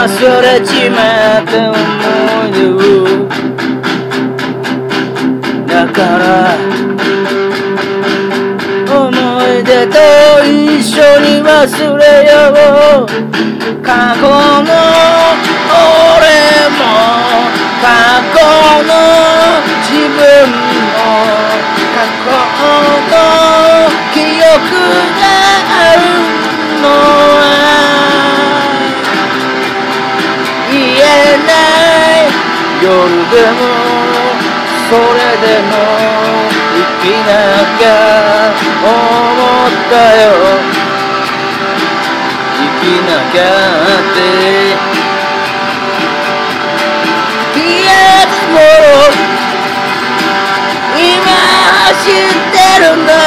忘れちまった思い出をだから思い出と一緒に忘れよう過去の俺も過去の自分も過去の記憶があるのは言えない夜でもそれでも生きなきゃ思ったよ生きなきゃっていやつも今走ってるんだ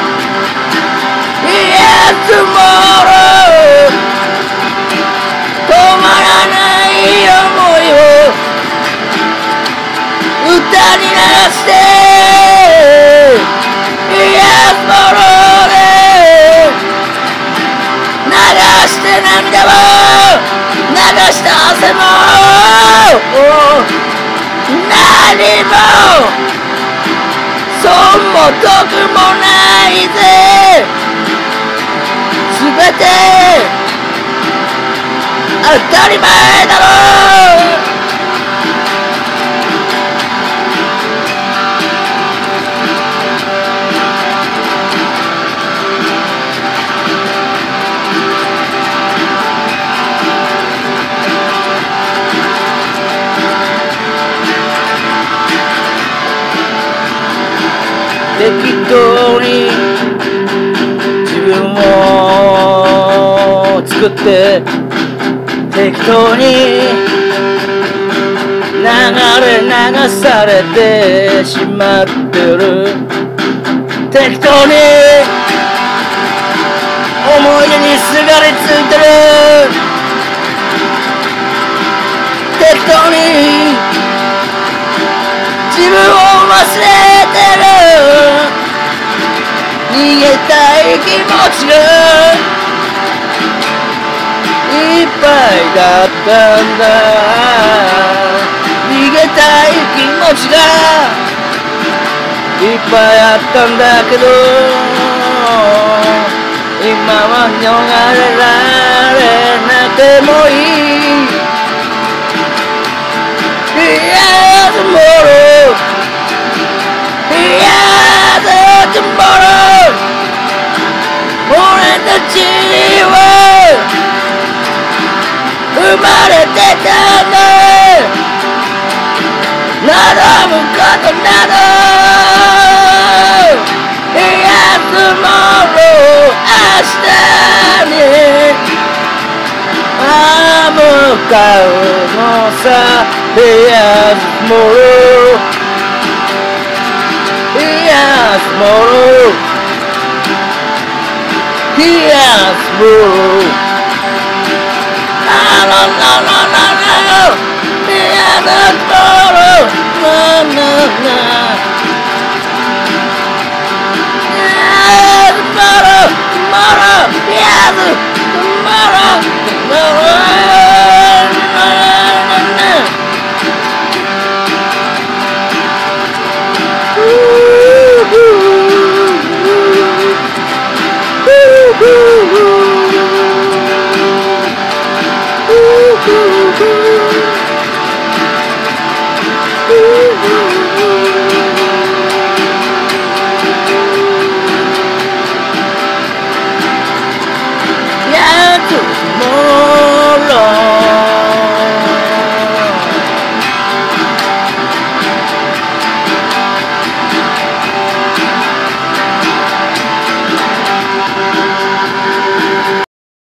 いやつも止まらない想いを歌に流していやつもで流して涙を流した汗も何も損も得もないぜ全て当たり前だろ適当に自分を作って適当に流されてしまってる適当に思い出にすがりついてる適当に自分を忘れてる逃げたい気持ちがいっぱいだったんだ逃げたい気持ちがいっぱいあったんだけど今は逃れられなくてもいいTomorrow, tomorrow, 俺たちは生まれてたんだ望むことなどtomorrow 明日に向かうのさ Here's tomorrow Here's tomorrow Here's tomorrow No, no, no, no, no, no Here's tomorrow No, no, no